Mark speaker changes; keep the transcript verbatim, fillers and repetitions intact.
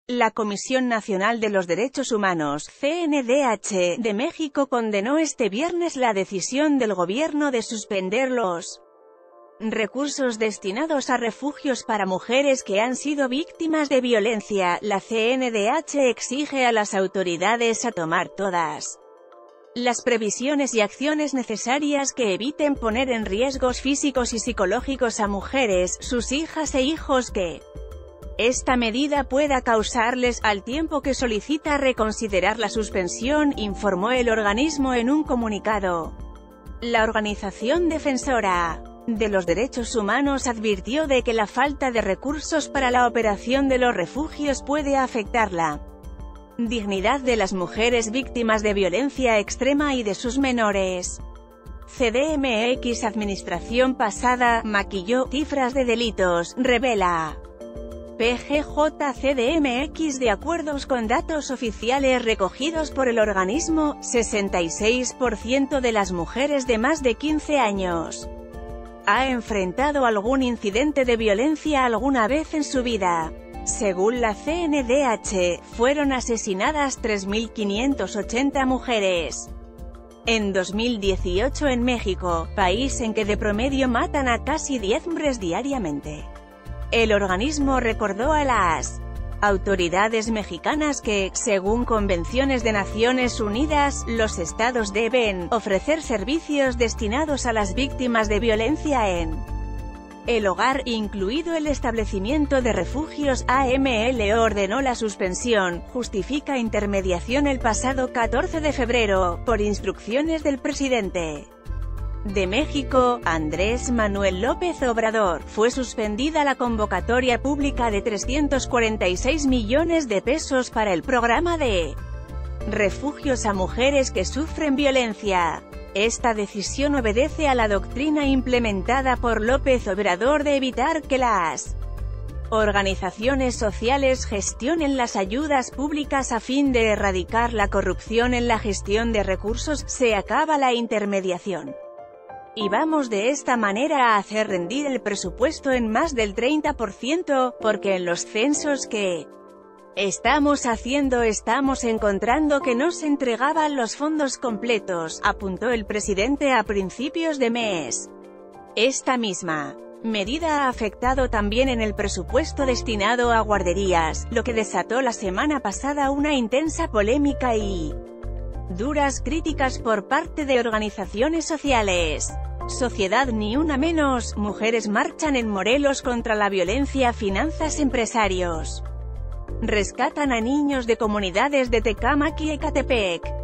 Speaker 1: La Comisión Nacional de los Derechos Humanos, C N D H, de México condenó este viernes la decisión del gobierno de suspender los recursos destinados a refugios para mujeres que han sido víctimas de violencia. La C N D H exige a las autoridades a tomar todas las previsiones y acciones necesarias que eviten poner en riesgos físicos y psicológicos a mujeres, sus hijas e hijos que esta medida pueda causarles, al tiempo que solicita reconsiderar la suspensión, informó el organismo en un comunicado. La organización defensora de los derechos humanos advirtió de que la falta de recursos para la operación de los refugios puede afectar la dignidad de las mujeres víctimas de violencia extrema y de sus menores. C D M X Administración pasada, maquilló cifras de delitos, revela P G J C D M X. De acuerdo con datos oficiales recogidos por el organismo, sesenta y seis por ciento de las mujeres de más de quince años ha enfrentado algún incidente de violencia alguna vez en su vida. Según la C N D H, fueron asesinadas tres mil quinientas ochenta mujeres en dos mil dieciocho en México, país en que de promedio matan a casi diez hombres diariamente. El organismo recordó a las autoridades mexicanas que, según convenciones de Naciones Unidas, los estados deben ofrecer servicios destinados a las víctimas de violencia en el hogar, incluido el establecimiento de refugios. A M L ordenó la suspensión, justifica intermediación el pasado catorce de febrero, por instrucciones del presidente de México, Andrés Manuel López Obrador. Fue suspendida la convocatoria pública de trescientos cuarenta y seis millones de pesos para el programa de refugios a mujeres que sufren violencia. Esta decisión obedece a la doctrina implementada por López Obrador de evitar que las organizaciones sociales gestionen las ayudas públicas a fin de erradicar la corrupción en la gestión de recursos. Se acaba la intermediación y vamos de esta manera a hacer rendir el presupuesto en más del treinta por ciento, porque en los censos que estamos haciendo estamos encontrando que no se entregaban los fondos completos, apuntó el presidente a principios de mes. Esta misma medida ha afectado también en el presupuesto destinado a guarderías, lo que desató la semana pasada una intensa polémica y duras críticas por parte de organizaciones sociales. Sociedad Ni Una Menos, mujeres marchan en Morelos contra la violencia. Finanzas. Empresarios rescatan a niños de comunidades de Tecámac y Ecatepec.